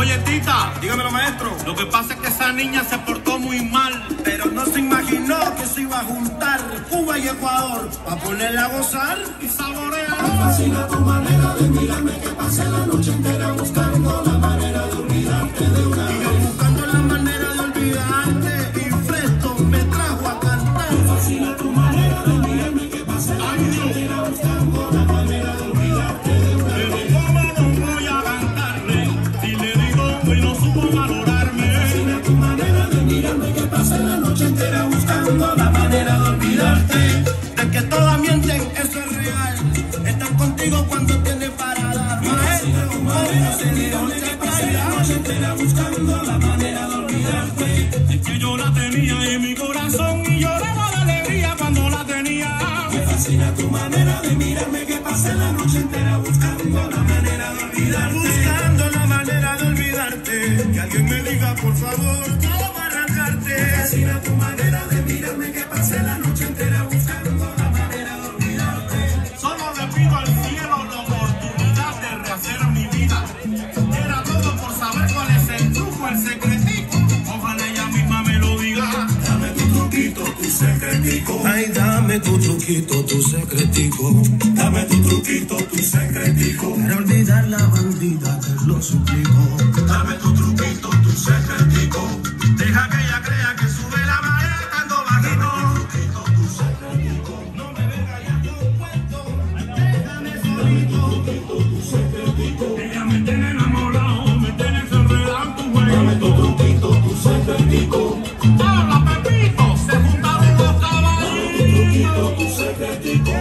Oye, Tita, Dígamelo, maestro. lo que pasa es que esa niña se portó muy mal. Pero no se imaginó que se iba a juntar Cuba y Ecuador para ponerla a gozar y saborear. Me fascina tu manera de mirarme, que pasé la noche entera buscando la manera de olvidarte de una vez. Y buscando la manera de olvidarte, y Fresco me trajo a cantar. Me fascina tu manera de mirarme, que pasé la noche entera buscando la manera de olvidarte de una vez. Pero ¿cómo no voy a cantarle si le digo y no supo valorarme? Me fascina tu manera de mirarme, que pasé la noche entera buscando la manera de olvidarte. De que todas mienten, eso es real. Están contigo cuando tienes para dar. Maestro, ¿cómo se dio que pasé la noche entera buscando la manera de olvidarte? Es que yo la tenía en mi corazón y lloraba de alegría cuando la tenía. Me fascina tu manera de mirarme, que pasé la noche entera buscando la manera de olvidarte. buscando la manera de olvidarte? Que alguien me diga, por favor, cómo arrancarte. Me fascina tu manera de mirarme, que pasé la noche entera buscando la manera de olvidarte. Solo le pido al cielo la oportunidad de rehacer mi vida. Era todo por saber cuál es el truco, el secretico. Ojalá ella misma me lo diga. Dame tu truquito, tu secretico. Ay, dame tu truquito, tu secretico. Dame tu truquito, tu secretico. Para olvidar la bandida, te lo suplico. Dame tu truquito, tu secretico. Deja que ella crea que sube la marea estando bajito. Truquito, tu secretico. No me venga ya, yo cuento. Déjame solito. Truquito, tu secretico. Ella me tiene enamorado, me tiene enredado en tu juego. Dame tu truquito, tu secretico. Hola, Pepito, se juntaron los Tu caballitos. truquito, tu secretico.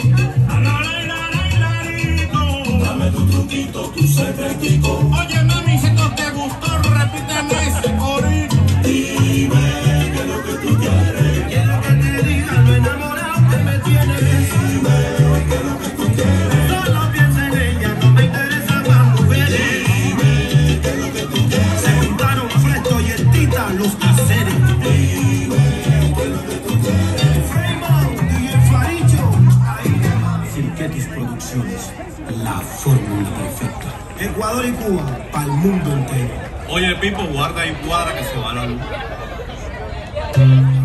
Dame tu truquito, tu secretico. Oye, mami, si esto te gustó, repíteme ese corito. Dime qué es lo que tú quieres. Quiero que te diga lo enamorado que me tienes. Dime qué es lo que tú quieres. Solo piensa en ella, no me interesa más mujeres. Dime qué es lo que tú quieres. Se juntaron Fresco y el Tita, los caseros. Dime qué es lo que tú quieres. Fremont y el Faricho. Silketis Producciones, la fórmula perfecta. Ecuador y Cuba, para el mundo entero. Oye, Pipo, guarda y cuadra que se va la luz.